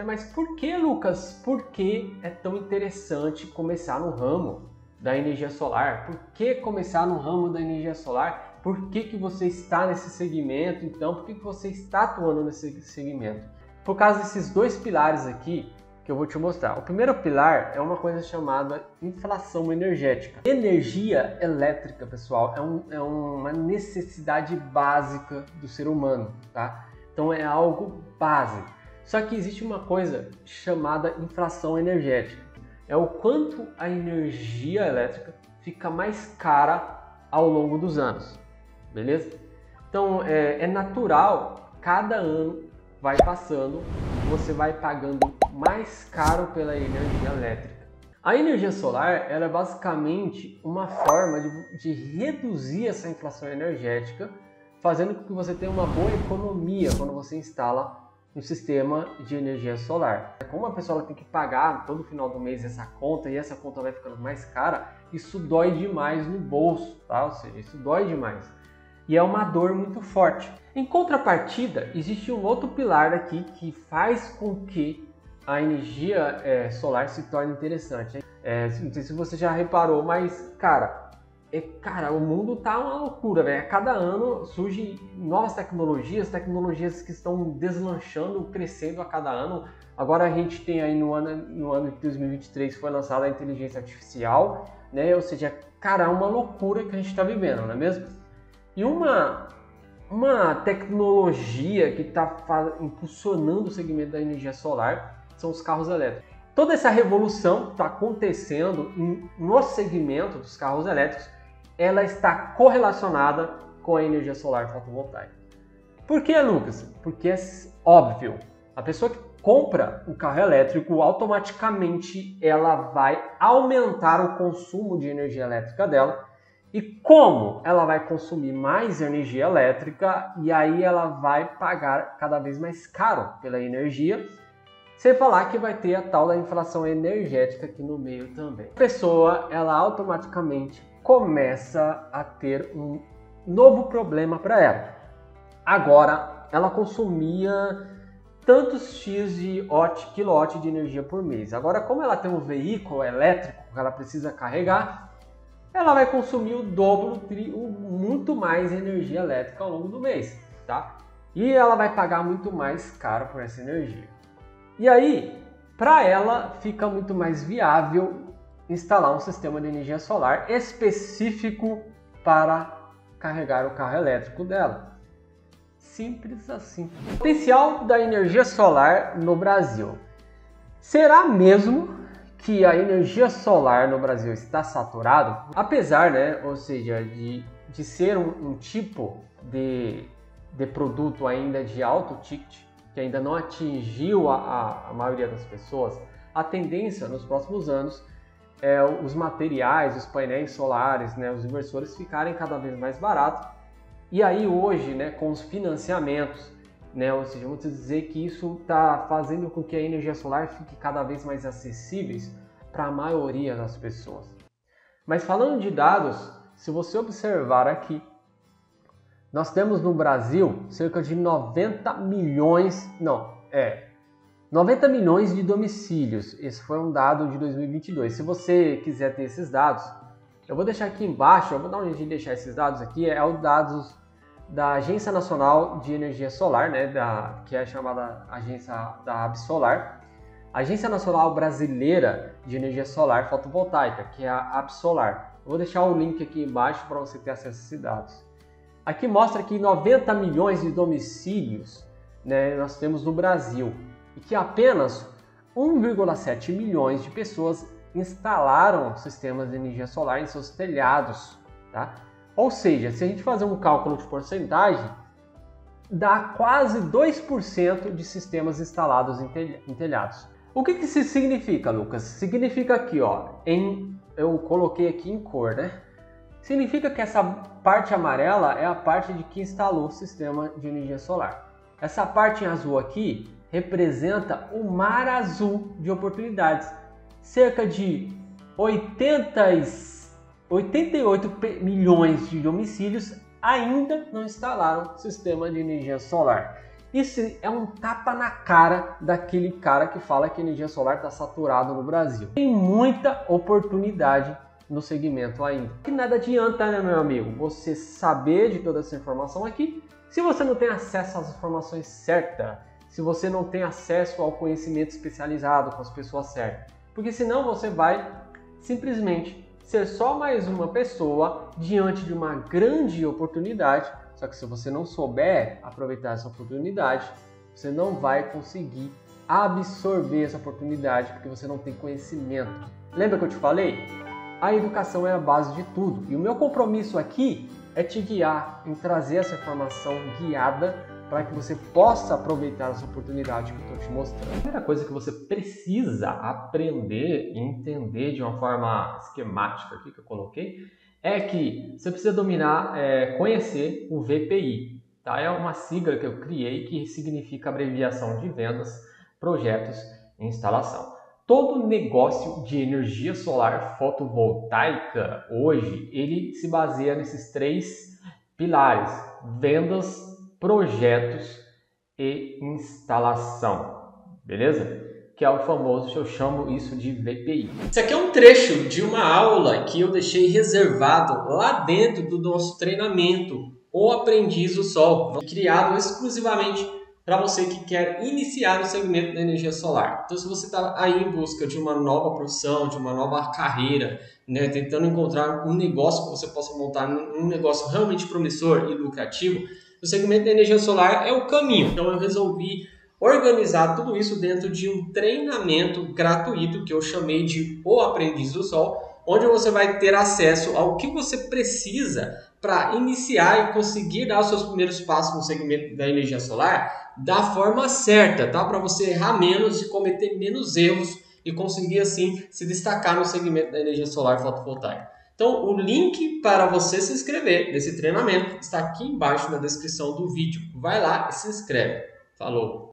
Mas por que, Lucas? Por que é tão interessante começar no ramo da energia solar? Por que começar no ramo da energia solar? Por que você está nesse segmento, então? Por que você está atuando nesse segmento? Por causa desses dois pilares aqui que eu vou te mostrar. O primeiro pilar é uma coisa chamada inflação energética. Energia elétrica, pessoal, é uma necessidade básica do ser humano, tá? Então é algo base. Só que existe uma coisa chamada inflação energética. É o quanto a energia elétrica fica mais cara ao longo dos anos, beleza? Então é natural, cada ano vai passando, você vai pagando mais caro pela energia elétrica. A energia solar ela é basicamente uma forma de reduzir essa inflação energética, fazendo com que você tenha uma boa economia quando você instala um sistema de energia solar. Como a pessoa tem que pagar todo final do mês essa conta e essa conta vai ficando mais cara, isso dói demais no bolso, tá? Ou seja, isso dói demais. E é uma dor muito forte. Em contrapartida, existe um outro pilar aqui que faz com que a energia solar se torne interessante. Não sei se você já reparou, mas cara, o mundo tá uma loucura, velho. A cada ano surgem novas tecnologias que estão deslanchando, crescendo a cada ano. Agora a gente tem aí no ano de 2023 foi lançada a inteligência artificial, né? Ou seja, cara, é uma loucura que a gente está vivendo, não é mesmo? E uma tecnologia que está impulsionando o segmento da energia solar são os carros elétricos. Toda essa revolução que está acontecendo no segmento dos carros elétricos, ela está correlacionada com a energia solar fotovoltaica. Por que, Lucas? Porque é óbvio. A pessoa que compra um carro elétrico, automaticamente ela vai aumentar o consumo de energia elétrica dela. E como ela vai consumir mais energia elétrica, e aí ela vai pagar cada vez mais caro pela energia, sem falar que vai ter a tal da inflação energética aqui no meio também. A pessoa, ela automaticamente começa a ter um novo problema para ela. Agora, ela consumia tantos X de quilowatt de energia por mês. Agora, como ela tem um veículo elétrico que ela precisa carregar, ela vai consumir o dobro, muito mais energia elétrica ao longo do mês, tá? E ela vai pagar muito mais caro por essa energia. E aí, para ela, fica muito mais viável instalar um sistema de energia solar específico para carregar o carro elétrico dela. Simples assim. O potencial da energia solar no Brasil. Será mesmo que a energia solar no Brasil está saturado? Apesar, né, ou seja, de ser um tipo de produto ainda de alto ticket, que ainda não atingiu a maioria das pessoas, a tendência nos próximos anos é os materiais, os painéis solares, né, os inversores ficarem cada vez mais baratos. E aí hoje, né, com os financiamentos, né, ou seja, vamos dizer que isso está fazendo com que a energia solar fique cada vez mais acessível para a maioria das pessoas. Mas falando de dados, se você observar aqui, nós temos no Brasil cerca de 90 milhões de domicílios. Esse foi um dado de 2022. Se você quiser ter esses dados, eu vou deixar aqui embaixo, eu vou dar um jeito de deixar esses dados aqui, os dados da Agência Nacional de Energia Solar, né, que é chamada Agência da Absolar, Agência Nacional Brasileira de Energia Solar Fotovoltaica, que é a Absolar. Eu vou deixar o link aqui embaixo para você ter acesso a esses dados. Aqui mostra que 90 milhões de domicílios, né, nós temos no Brasil e que apenas 1,7 milhões de pessoas instalaram sistemas de energia solar em seus telhados, tá? Ou seja, se a gente fazer um cálculo de porcentagem, dá quase 2% de sistemas instalados em telhados. O que isso significa, Lucas? Significa aqui, ó, eu coloquei aqui em cor, né? Significa que essa parte amarela é a parte de que instalou o sistema de energia solar. Essa parte em azul aqui representa o mar azul de oportunidades. Cerca de 88 milhões de domicílios ainda não instalaram sistema de energia solar. Isso é um tapa na cara daquele cara que fala que a energia solar está saturada no Brasil. Tem muita oportunidade no segmento ainda. Que nada adianta, né, meu amigo, você saber de toda essa informação aqui, se você não tem acesso às informações certas, se você não tem acesso ao conhecimento especializado com as pessoas certas. Porque senão você vai simplesmente ser só mais uma pessoa diante de uma grande oportunidade. Só que se você não souber aproveitar essa oportunidade, você não vai conseguir absorver essa oportunidade porque você não tem conhecimento. Lembra que eu te falei? A educação é a base de tudo. E o meu compromisso aqui é te guiar, em trazer essa informação guiada para que você possa aproveitar essa oportunidade que eu estou te mostrando. A primeira coisa que você precisa aprender e entender de uma forma esquemática aqui que eu coloquei é que você precisa dominar, conhecer o VPI. Tá? É uma sigla que eu criei que significa abreviação de vendas, projetos e instalação. Todo negócio de energia solar fotovoltaica hoje, ele se baseia nesses 3 pilares: vendas, projetos e instalação, beleza? Que é o famoso, eu chamo isso de VPI. Isso aqui é um trecho de uma aula que eu deixei reservado lá dentro do nosso treinamento, O Aprendiz do Sol, criado exclusivamente para você que quer iniciar no segmento da energia solar. Então, se você está aí em busca de uma nova profissão, de uma nova carreira, né, tentando encontrar um negócio que você possa montar, um negócio realmente promissor e lucrativo, o segmento da energia solar é o caminho. Então, eu resolvi organizar tudo isso dentro de um treinamento gratuito que eu chamei de O Aprendiz do Sol, onde você vai ter acesso ao que você precisa para iniciar e conseguir dar os seus primeiros passos no segmento da energia solar da forma certa, tá? Para você errar menos e cometer menos erros e conseguir assim se destacar no segmento da energia solar fotovoltaica. Então, o link para você se inscrever nesse treinamento está aqui embaixo na descrição do vídeo. Vai lá e se inscreve. Falou!